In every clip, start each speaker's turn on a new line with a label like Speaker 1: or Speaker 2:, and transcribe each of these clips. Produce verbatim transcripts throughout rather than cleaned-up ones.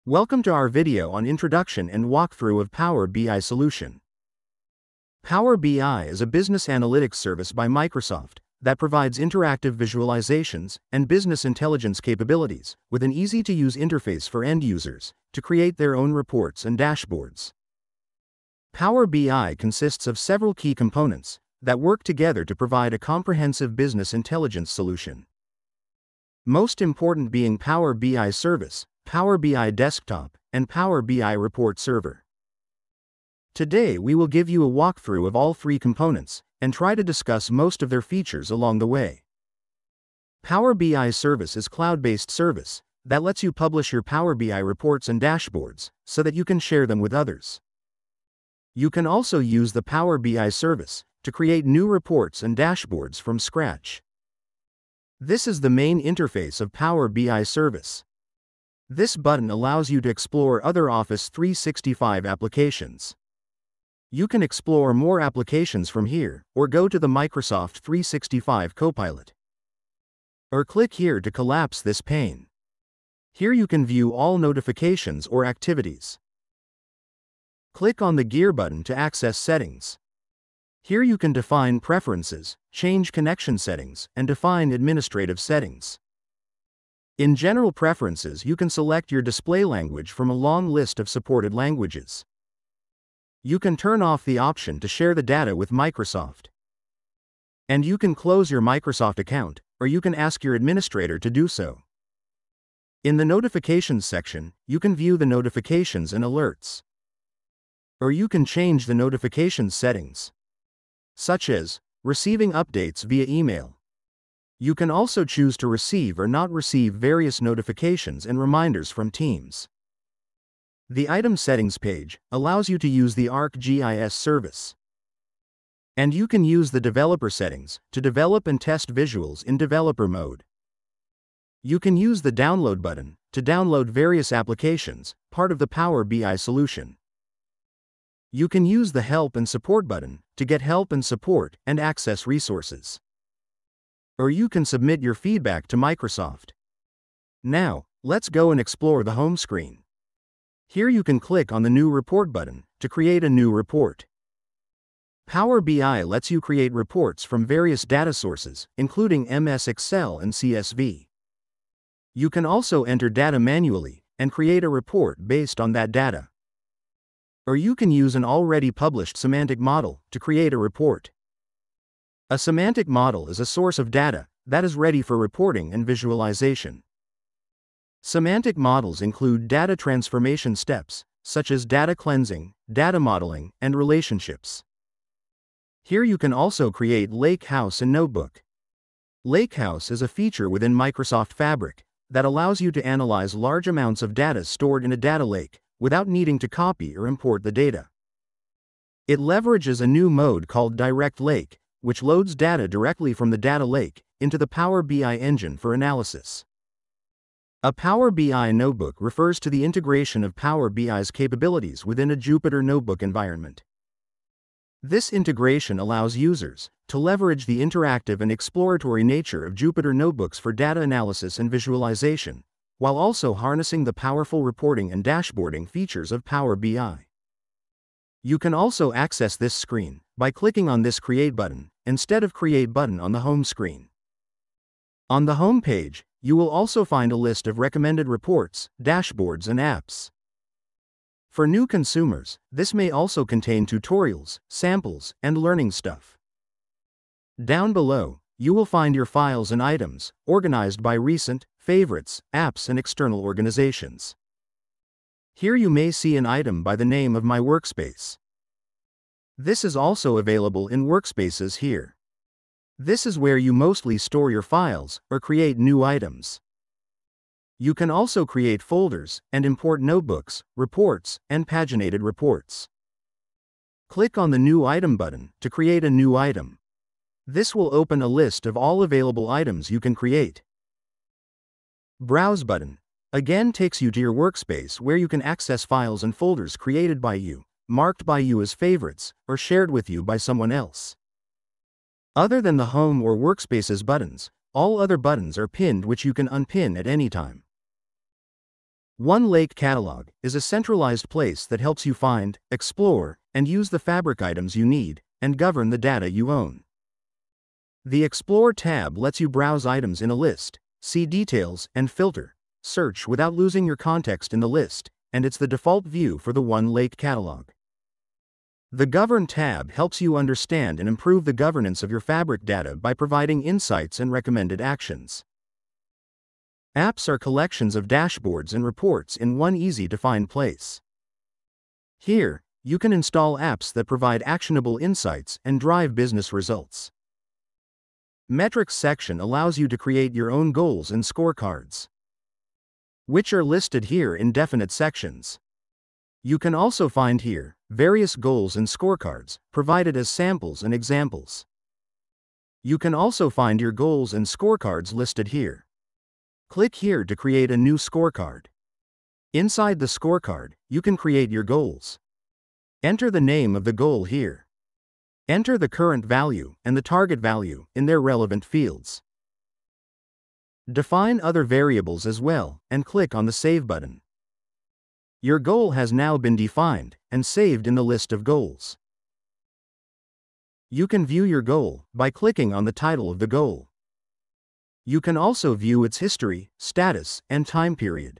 Speaker 1: Welcome to our video on Introduction and Walkthrough of Power B I Solution. Power B I is a business analytics service by Microsoft that provides interactive visualizations and business intelligence capabilities with an easy-to-use interface for end users to create their own reports and dashboards. Power B I consists of several key components that work together to provide a comprehensive business intelligence solution. Most important being Power B I Service, Power B I Desktop, and Power B I Report Server. Today we will give you a walkthrough of all three components and try to discuss most of their features along the way. Power B I Service is a cloud-based service that lets you publish your Power B I reports and dashboards so that you can share them with others. You can also use the Power B I Service to create new reports and dashboards from scratch. This is the main interface of Power B I Service. This button allows you to explore other Office three sixty-five applications. You can explore more applications from here, or go to the Microsoft three sixty-five Copilot. Or click here to collapse this pane. Here you can view all notifications or activities. Click on the gear button to access settings. Here you can define preferences, change connection settings, and define administrative settings. In General Preferences, you can select your display language from a long list of supported languages. You can turn off the option to share the data with Microsoft. And you can close your Microsoft account, or you can ask your administrator to do so. In the Notifications section, you can view the notifications and alerts. Or you can change the notifications settings, such as receiving updates via email. You can also choose to receive or not receive various notifications and reminders from Teams. The Item Settings page allows you to use the ArcGIS service. And you can use the Developer settings to develop and test visuals in developer mode. You can use the Download button to download various applications, part of the Power B I solution. You can use the Help and Support button to get help and support and access resources. Or you can submit your feedback to Microsoft. Now, let's go and explore the home screen. Here you can click on the New Report button to create a new report. Power B I lets you create reports from various data sources, including M S Excel and C S V. You can also enter data manually and create a report based on that data. Or you can use an already published semantic model to create a report. A semantic model is a source of data that is ready for reporting and visualization. Semantic models include data transformation steps, such as data cleansing, data modeling, and relationships. Here you can also create Lakehouse and Notebook. Lakehouse is a feature within Microsoft Fabric that allows you to analyze large amounts of data stored in a data lake without needing to copy or import the data. It leverages a new mode called Direct Lake, which loads data directly from the data lake into the Power B I engine for analysis. A Power B I notebook refers to the integration of Power B I's capabilities within a Jupyter notebook environment. This integration allows users to leverage the interactive and exploratory nature of Jupyter notebooks for data analysis and visualization, while also harnessing the powerful reporting and dashboarding features of Power B I. You can also access this screen by clicking on this Create button instead of Create button on the home screen. On the home page, you will also find a list of recommended reports, dashboards, and apps. For new consumers, this may also contain tutorials, samples, and learning stuff. Down below, you will find your files and items, organized by recent, favorites, apps, and external organizations. Here you may see an item by the name of My Workspace. This is also available in Workspaces here. This is where you mostly store your files or create new items. You can also create folders and import notebooks, reports, and paginated reports. Click on the New Item button to create a new item. This will open a list of all available items you can create. Browse button again takes you to your workspace where you can access files and folders created by you, marked by you as favorites, or shared with you by someone else. Other than the Home or Workspaces buttons, all other buttons are pinned, which you can unpin at any time. OneLake Catalog is a centralized place that helps you find, explore, and use the Fabric items you need, and govern the data you own. The Explore tab lets you browse items in a list, see details, and filter, search without losing your context in the list, and it's the default view for the OneLake Catalog. The Govern tab helps you understand and improve the governance of your Fabric data by providing insights and recommended actions. Apps are collections of dashboards and reports in one easy-to-find place. Here, you can install apps that provide actionable insights and drive business results. Metrics section allows you to create your own goals and scorecards, which are listed here in definite sections. You can also find here various goals and scorecards, provided as samples and examples. You can also find your goals and scorecards listed here. Click here to create a new scorecard. Inside the scorecard, you can create your goals. Enter the name of the goal here. Enter the current value and the target value in their relevant fields. Define other variables as well, and click on the Save button. Your goal has now been defined and saved in the list of goals. You can view your goal by clicking on the title of the goal. You can also view its history, status, and time period.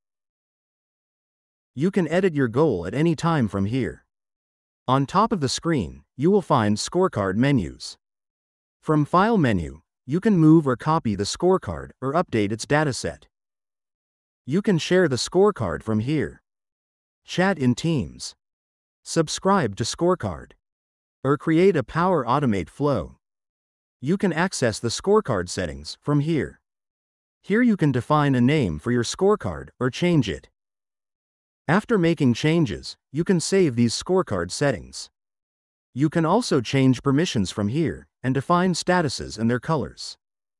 Speaker 1: You can edit your goal at any time from here. On top of the screen, you will find scorecard menus. From File menu, you can move or copy the scorecard or update its dataset. You can share the scorecard from here. Chat in Teams. Subscribe to Scorecard. Or create a Power Automate flow. You can access the scorecard settings from here. Here you can define a name for your scorecard or change it. After making changes, you can save these scorecard settings. You can also change permissions from here and define statuses and their colors.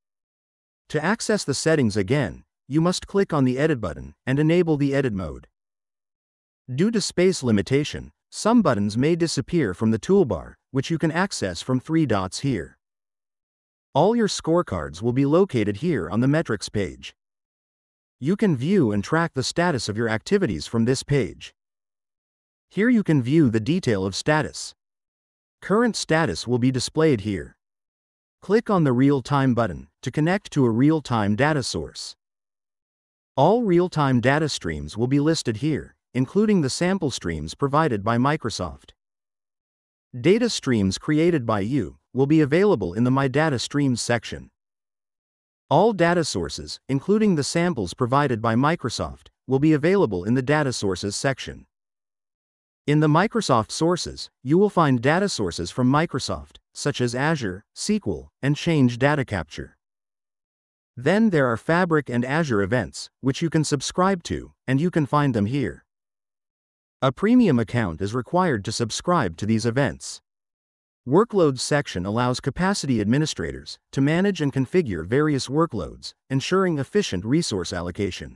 Speaker 1: To access the settings again, you must click on the Edit button and enable the edit mode. Due to space limitation, some buttons may disappear from the toolbar, which you can access from three dots here. All your scorecards will be located here on the metrics page. You can view and track the status of your activities from this page. Here you can view the detail of status. Current status will be displayed here. Click on the Real-Time button to connect to a real-time data source. All real-time data streams will be listed here, including the sample streams provided by Microsoft. Data streams created by you will be available in the My Data Streams section. All data sources, including the samples provided by Microsoft, will be available in the Data Sources section. In the Microsoft sources, you will find data sources from Microsoft, such as Azure, S Q L, and Change Data Capture. Then there are Fabric and Azure events, which you can subscribe to, and you can find them here. A premium account is required to subscribe to these events. Workloads section allows capacity administrators to manage and configure various workloads, ensuring efficient resource allocation.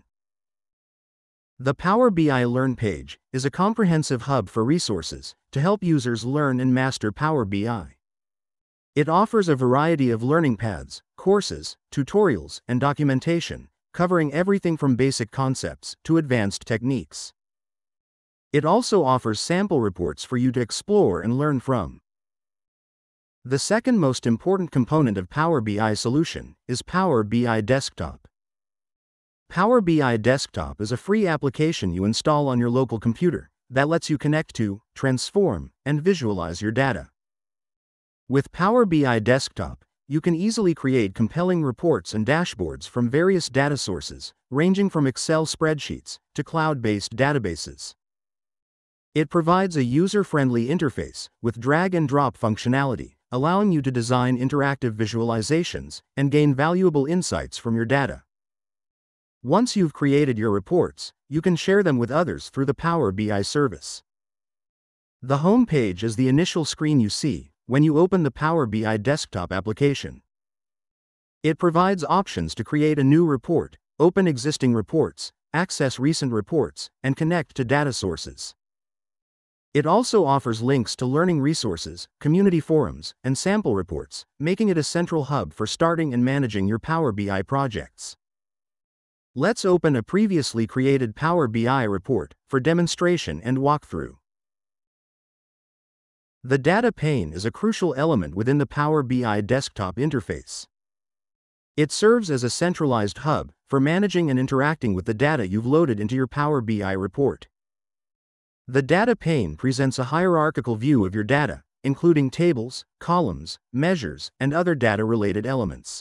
Speaker 1: The Power B I Learn page is a comprehensive hub for resources to help users learn and master Power B I. It offers a variety of learning paths, courses, tutorials, and documentation, covering everything from basic concepts to advanced techniques. It also offers sample reports for you to explore and learn from. The second most important component of Power B I solution is Power B I Desktop. Power B I Desktop is a free application you install on your local computer that lets you connect to, transform, and visualize your data. With Power B I Desktop, you can easily create compelling reports and dashboards from various data sources, ranging from Excel spreadsheets to cloud-based databases. It provides a user-friendly interface with drag-and-drop functionality, allowing you to design interactive visualizations and gain valuable insights from your data. Once you've created your reports, you can share them with others through the Power B I service. The home page is the initial screen you see when you open the Power B I Desktop application. It provides options to create a new report, open existing reports, access recent reports, and connect to data sources. It also offers links to learning resources, community forums, and sample reports, making it a central hub for starting and managing your Power B I projects. Let's open a previously created Power B I report for demonstration and walkthrough. The data pane is a crucial element within the Power B I desktop interface. It serves as a centralized hub for managing and interacting with the data you've loaded into your Power B I report. The data pane presents a hierarchical view of your data, including tables, columns, measures, and other data-related elements.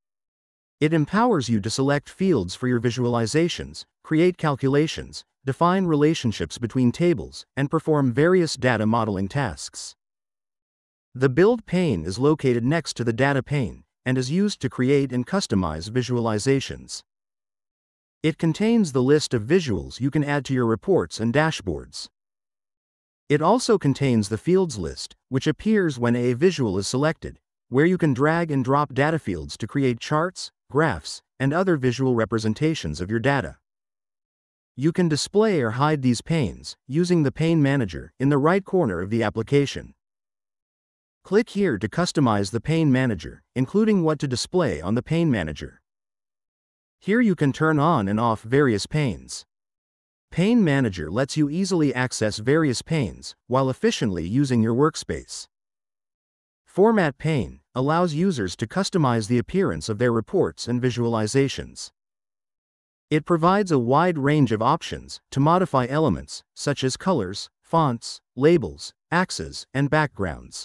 Speaker 1: It empowers you to select fields for your visualizations, create calculations, define relationships between tables, and perform various data modeling tasks. The build pane is located next to the data pane and is used to create and customize visualizations. It contains the list of visuals you can add to your reports and dashboards. It also contains the fields list, which appears when a visual is selected, where you can drag and drop data fields to create charts, graphs, and other visual representations of your data. You can display or hide these panes using the Pane Manager in the right corner of the application. Click here to customize the Pane Manager, including what to display on the Pane Manager. Here you can turn on and off various panes. Pane Manager lets you easily access various panes while efficiently using your workspace. Format pane allows users to customize the appearance of their reports and visualizations. It provides a wide range of options to modify elements such as colors, fonts, labels, axes, and backgrounds.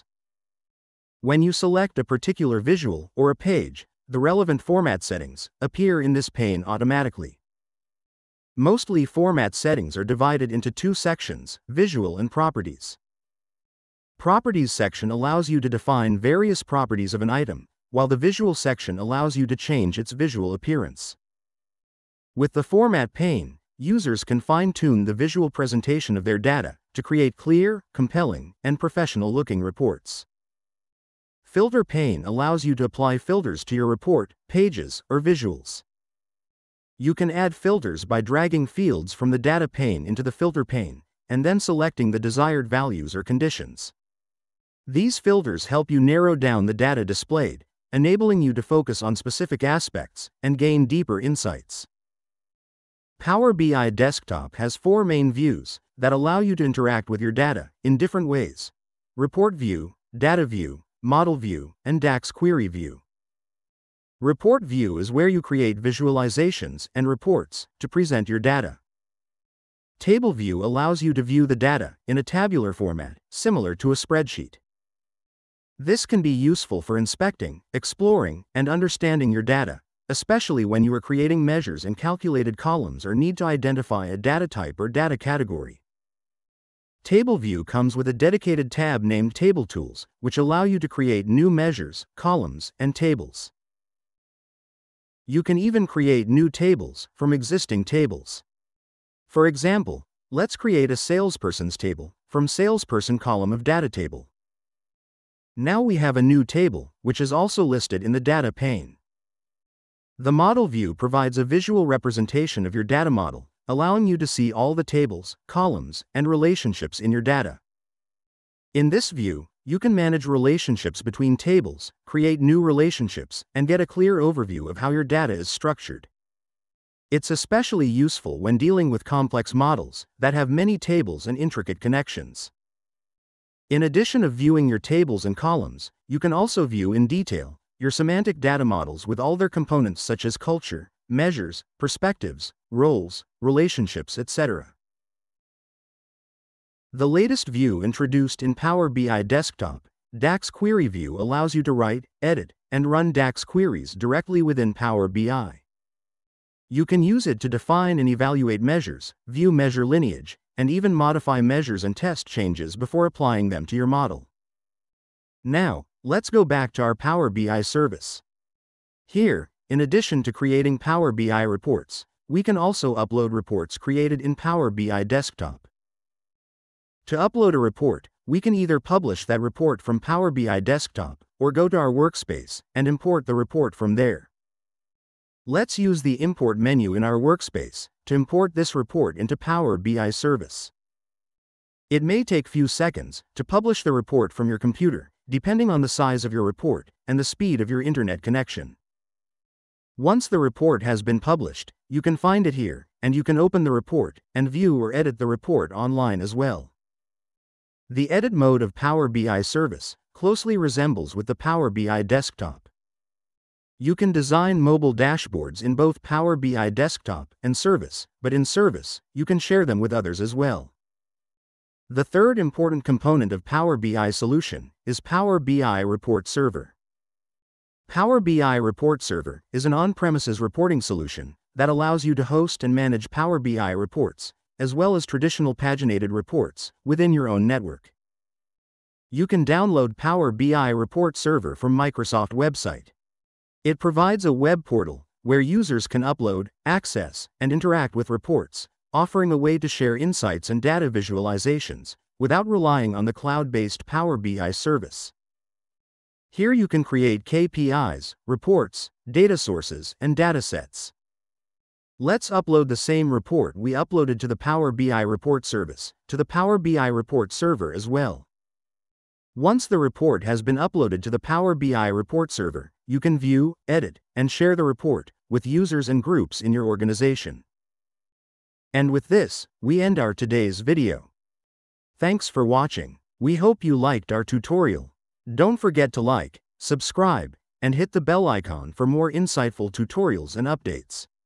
Speaker 1: When you select a particular visual or a page, the relevant format settings appear in this pane automatically. Mostly format settings are divided into two sections, Visual and Properties. Properties section allows you to define various properties of an item, while the Visual section allows you to change its visual appearance. With the Format pane, users can fine-tune the visual presentation of their data to create clear, compelling, and professional-looking reports. Filter pane allows you to apply filters to your report, pages, or visuals. You can add filters by dragging fields from the data pane into the filter pane, and then selecting the desired values or conditions. These filters help you narrow down the data displayed, enabling you to focus on specific aspects and gain deeper insights. Power B I Desktop has four main views that allow you to interact with your data in different ways: Report View, Data View, Model View, and DAX Query View. Report View is where you create visualizations and reports to present your data. Table View allows you to view the data in a tabular format, similar to a spreadsheet. This can be useful for inspecting, exploring, and understanding your data, especially when you are creating measures in calculated columns or need to identify a data type or data category. Table View comes with a dedicated tab named Table Tools, which allow you to create new measures, columns, and tables. You can even create new tables from existing tables. For example, let's create a salesperson's table from salesperson column of data table. Now we have a new table, which is also listed in the data pane. The Model View provides a visual representation of your data model, allowing you to see all the tables, columns, and relationships in your data. In this view, you can manage relationships between tables, create new relationships, and get a clear overview of how your data is structured. It's especially useful when dealing with complex models that have many tables and intricate connections. In addition to viewing your tables and columns, you can also view in detail your semantic data models with all their components such as culture, measures, perspectives, roles, relationships, et cetera. The latest view introduced in Power B I Desktop, DAX Query View, allows you to write, edit, and run DAX queries directly within Power B I. You can use it to define and evaluate measures, view measure lineage, and even modify measures and test changes before applying them to your model. Now, let's go back to our Power B I service. Here, in addition to creating Power B I reports, we can also upload reports created in Power B I Desktop. To upload a report, we can either publish that report from Power B I Desktop or go to our workspace and import the report from there. Let's use the Import menu in our workspace to import this report into Power B I service. It may take few seconds to publish the report from your computer, depending on the size of your report and the speed of your internet connection. Once the report has been published, you can find it here, and you can open the report and view or edit the report online as well. The edit mode of Power B I service closely resembles with the Power B I desktop. You can design mobile dashboards in both Power B I desktop and service, but in service, you can share them with others as well. The third important component of Power B I solution is Power B I Report Server. Power B I Report Server is an on-premises reporting solution that allows you to host and manage Power B I reports, as well as traditional paginated reports, within your own network. You can download Power B I Report Server from Microsoft website. It provides a web portal where users can upload, access, and interact with reports, offering a way to share insights and data visualizations without relying on the cloud-based Power B I service. Here you can create K P Is, reports, data sources, and datasets. Let's upload the same report we uploaded to the Power B I Report Service to the Power B I Report Server as well. Once the report has been uploaded to the Power B I Report Server, you can view, edit, and share the report with users and groups in your organization. And with this, we end our today's video. Thanks for watching. We hope you liked our tutorial. Don't forget to like, subscribe, and hit the bell icon for more insightful tutorials and updates.